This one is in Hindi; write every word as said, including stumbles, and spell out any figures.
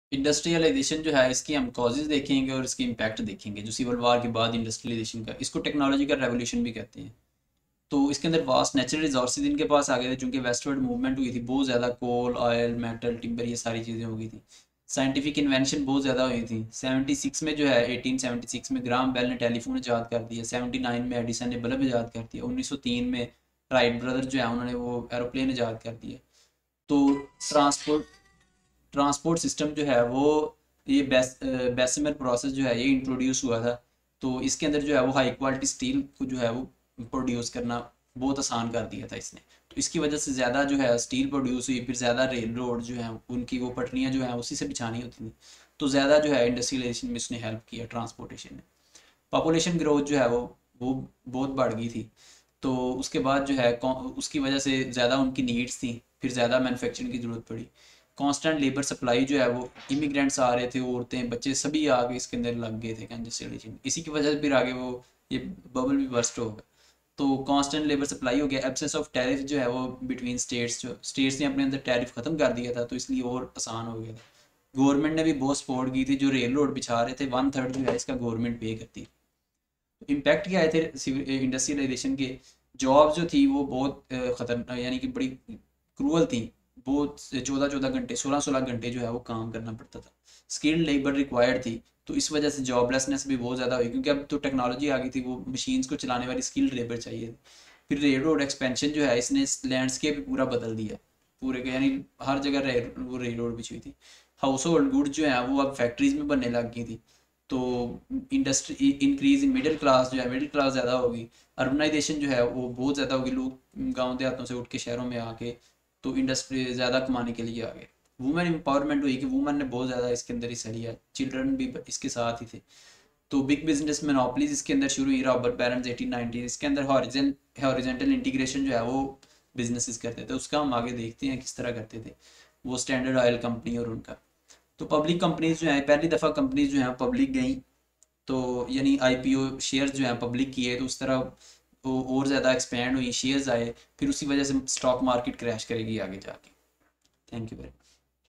इंडस्ट्रियलाइजेशन जो है इसकी हम कॉजेज देखेंगे और इसकी इम्पैक्ट देखेंगे, जो सिविल वार के बाद इंडस्ट्रियलाइजेशन का, इसको टेक्नोलॉजी का रेवोल्यूशन भी कहते हैं। तो इसके अंदर वास्ट नेचुरल रिसोर्सेज इनके पास आ गए थे, चूंकि वेस्टवर्ड मूवमेंट हुई थी बहुत ज़्यादा, कोल ऑयल मेटल टिम्बर ये सारी चीज़ें हो गई थी। साइंटिफिक इन्वेंशन बहुत ज़्यादा हुई थी। सेवेंटी सिक्स में जो है एटीन सेवेंटी सिक्स में ग्राम बेल ने टेलीफोन ईजाद कर दिया, सेवेंटी नाइन में एडिसन ने बल्ब ईजाद कर दिया, उन्नीस सौ तीन में राइट ब्रदर जो है उन्होंने वो एरोप्लेन ईजाद कर दिया। तो ट्रांसपोर्ट ट्रांसपोर्ट सिस्टम जो है वो, ये बेस बेसिमर प्रोसेस जो है ये इंट्रोड्यूस हुआ था। तो इसके अंदर जो है वो हाई क्वालिटी स्टील को जो है वो प्रोड्यूस करना बहुत आसान कर दिया था इसने। तो इसकी वजह से ज़्यादा जो है स्टील प्रोड्यूस हुई, फिर ज़्यादा रेल रोड जो है उनकी वो पटरियाँ जो हैं उसी से बिछानी होती थी। तो ज़्यादा जो है इंडस्ट्रियलाइजेशन में इसने हेल्प किया ट्रांसपोर्टेशन में। पॉपुलेशन ग्रोथ जो है वो वो बहुत बढ़ गई थी। तो उसके बाद जो है कौ- उसकी वजह से ज़्यादा उनकी नीड्स थी, फिर ज़्यादा मैन्युफैक्चरिंग की ज़रूरत पड़ी। कांस्टेंट लेबर सप्लाई जो है वो, इमिग्रेंट्स आ रहे थे, औरतें बच्चे सभी आगे इसके अंदर लग गए थे इंडस्ट्रियलाइजेशन, इसी की वजह से फिर आगे वो ये बबल भी बर्स्ट हो गया। तो कांस्टेंट लेबर सप्लाई हो गया, एब्सेंस ऑफ टैरिफ जो है वो बिटवीन स्टेट्स, जो स्टेट्स ने अपने अंदर टैरिफ ख़त्म कर दिया था तो इसलिए और आसान हो गया था। गवर्नमेंट ने भी बहुत सपोर्ट की थी, जो रेल रोड बिछा रहे थे वन थर्ड जो है इसका गवर्नमेंट पे करती। इम्पैक्ट क्या आए थे इंडस्ट्रियलाइजेशन के, जॉब जो थी वो बहुत ख़तर यानी कि बड़ी क्रूअल थी। बहुत चौदह चौदह घंटे सोलह सोलह घंटे जो है वो काम करना पड़ता था। स्किल्ड लेबर रिक्वायर्ड थी। तो इस वजह से जॉबलेसनेस भी बहुत ज़्यादा हुई, क्योंकि अब तो टेक्नोलॉजी आ गई थी, वो मशीन्स को चलाने वाली स्किल्ड लेबर चाहिए। फिर रेल रोड एक्सपेंशन जो है इसने लैंडस्केप पूरा बदल दिया पूरे के, यानी हर जगह रेल वो रेल रोड बिछी हुई थी। हाउस होल्ड गुड जो है वो अब फैक्ट्रीज में बनने लग गई थी। तो industry increase in middle class जो है, मिडिल क्लास ज़्यादा होगी। अर्बनाइजेशन जो है वो बहुत ज़्यादा होगी, लोग गांव देहातों से उठ के शहरों में आके तो इंडस्ट्री ज़्यादा कमाने के लिए आ गए। वुमेन एम्पावरमेंट हुई कि वुमेन ने बहुत ज़्यादा इसके अंदर हिस्सा लिया, चिल्ड्रन भी इसके साथ ही थे। तो बिग बिजनेस मोनोपलीज इसके अंदर शुरू हुई, रॉबर्ट बैरन्स एटीन नाइनटीन, इसके अंदर हॉरिजन हॉरिजेंटल इंटीग्रेशन जो है वो बिजनेसेस करते थे, उसका हम आगे देखते हैं किस तरह करते थे। वो स्टैंडर्ड ऑयल कंपनी और उनका। तो पब्लिक कंपनीज जो हैं, पहली दफ़ा कंपनीज जो हैं पब्लिक गई, तो यानी आईपीओ शेयर्स जो हैं पब्लिक किए, तो उस तरह वो और ज़्यादा एक्सपेंड हुई, शेयर्स आए, फिर उसी वजह से स्टॉक मार्केट क्रैश करेगी आगे जाके। Thank you very much.